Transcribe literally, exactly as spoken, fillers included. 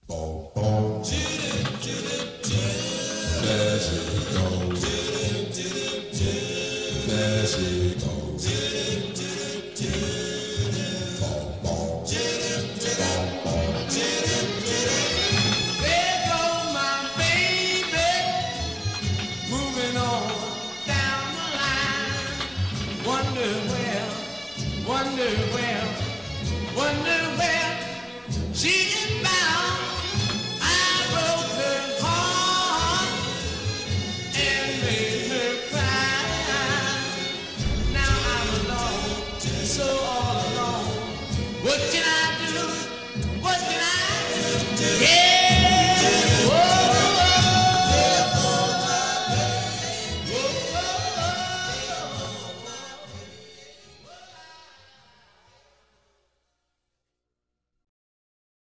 Boom, boom. There she goes. There she goes. Boom, boom. Boom, boom. There goes my baby, moving on down the line. Wonder where, wonder where, wonder where she is.